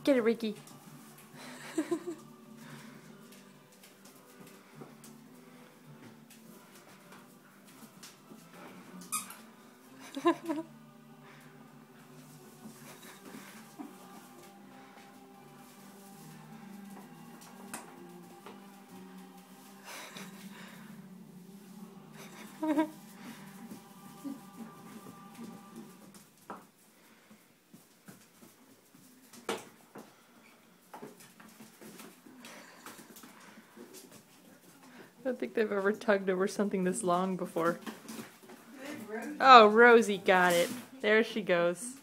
Get it, Ricky. I don't think they've ever tugged over something this long before. Oh, Rosie got it. There she goes.